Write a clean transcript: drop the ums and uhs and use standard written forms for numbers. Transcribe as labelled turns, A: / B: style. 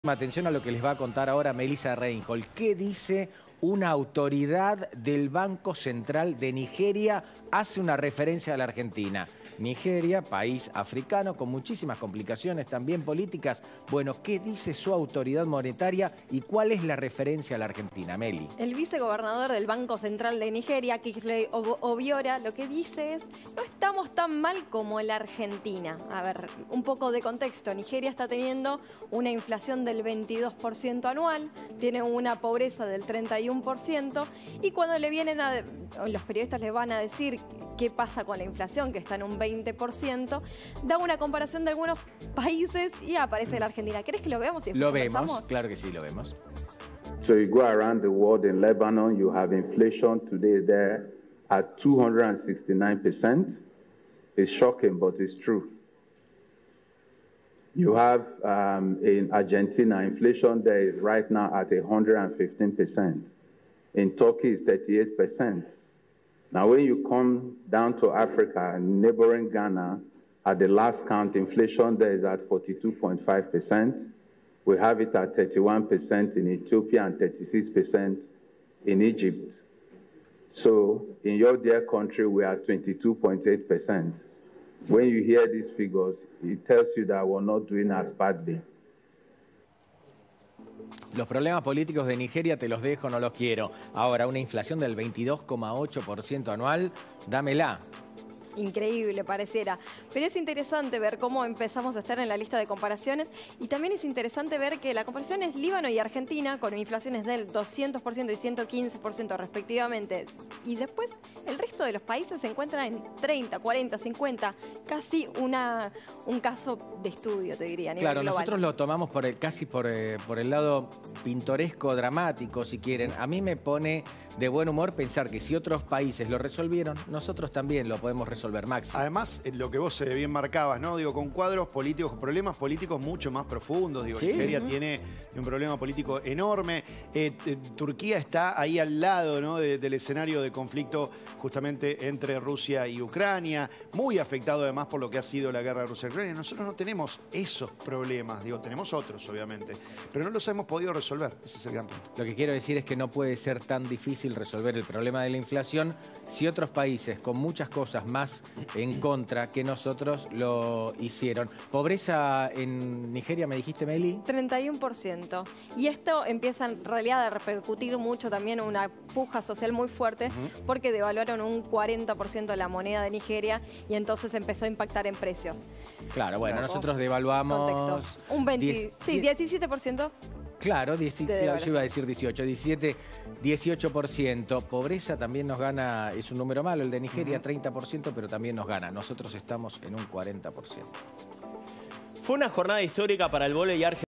A: Atención a lo que les va a contar ahora Melissa Reinhold. ¿Qué dice una autoridad del Banco Central de Nigeria? Hace una referencia a la Argentina. Nigeria, país africano con muchísimas complicaciones también políticas. Bueno, ¿qué dice su autoridad monetaria y cuál es la referencia a la Argentina? Meli.
B: El vicegobernador del Banco Central de Nigeria, Kingsley Obiora, lo que dice es: no estamos tan mal como la Argentina. A ver, un poco de contexto. Nigeria está teniendo una inflación del 22% anual, tiene una pobreza del 31%, y cuando le vienen los periodistas les van a decir qué pasa con la inflación, que está en un 20%, da una comparación de algunos países y aparece la Argentina. ¿Querés que lo veamos?
A: Lo vemos, claro que sí, lo vemos.
C: So you go around the world in Lebanon, you have inflation today there at 269%. It's shocking, but it's true. You have in Argentina, inflation there is right now at 115%. In Turkey, it's 38%. Now, when you come down to Africa, neighboring Ghana, at the last count, inflation there is at 42.5%. We have it at 31% in Ethiopia and 36% in Egypt. So, in your dear country, we are 22.8%. When you hear these figures, it tells you that we're not doing as badly.
A: Los problemas políticos de Nigeria te los dejo, no los quiero. Ahora, una inflación del 22,8% anual, dámela.
B: Increíble pareciera, pero es interesante ver cómo empezamos a estar en la lista de comparaciones, y también es interesante ver que la comparación es Líbano y Argentina con inflaciones del 200% y 115% respectivamente, y después el resto de los países se encuentran en 30, 40, 50, casi un caso de estudio, te diría, a nivel global.
A: Nosotros lo tomamos casi por el lado pintoresco, dramático, si quieren. A mí me pone de buen humor pensar que si otros países lo resolvieron, nosotros también lo podemos resolver, Maxi.
D: Además, lo que vos bien marcabas, ¿no? Digo, con cuadros políticos, problemas políticos mucho más profundos. Digo, ¿sí? Nigeria tiene un problema político enorme. Turquía está ahí al lado, ¿no? del escenario de conflicto justamente entre Rusia y Ucrania, muy afectado además por lo que ha sido la guerra de Rusia y Ucrania. Nosotros no tenemos esos problemas, digo, tenemos otros, obviamente, pero no los hemos podido resolver. Ese es el gran punto.
A: Lo que quiero decir es que no puede ser tan difícil resolver el problema de la inflación si otros países con muchas cosas más en contra que nosotros lo hicieron. Pobreza en Nigeria, ¿me dijiste, Meli?
B: 31%. Y esto empieza en realidad a repercutir mucho también en una puja social muy fuerte, porque devaluaron un 40% la moneda de Nigeria y entonces empezó a impactar en precios.
A: Claro, bueno, nosotros devaluamos...
B: Contexto. Un 17%.
A: Claro, yo iba a decir 18, 18%. Pobreza también nos gana, es un número malo el de Nigeria, 30%, pero también nos gana. Nosotros estamos en un 40%.
E: Fue una jornada histórica para el vóley argentino.